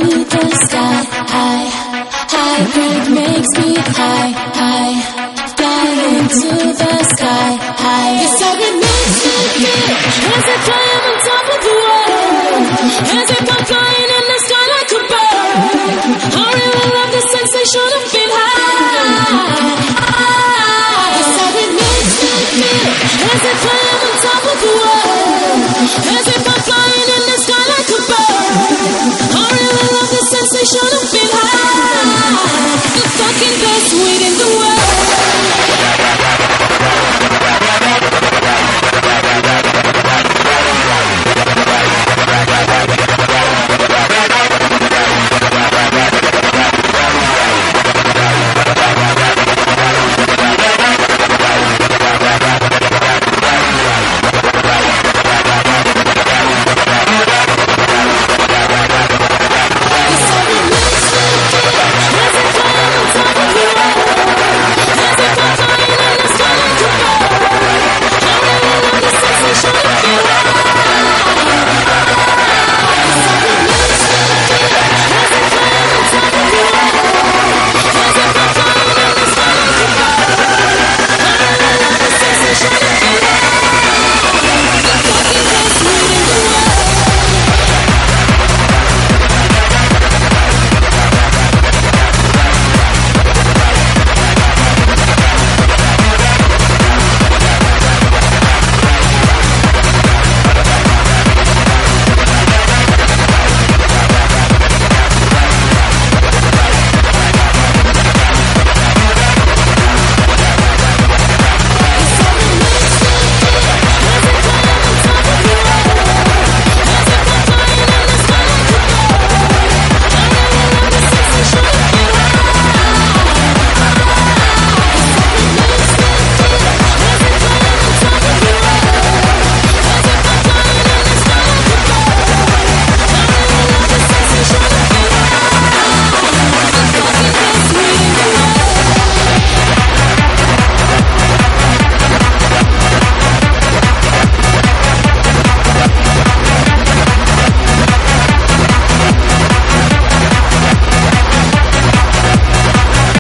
the sky. High, high, it makes me high, high, flying to the sky. High, yes, how it makes me feel as if I am on top of the world, as if I'm flying in the sky like a bird. I really love the sensation of being high. Yes, how it makes me feel as if I am on top of the world, as if I'm flying in the sky like a bird. I really love the sensation of being high. The fucking best way.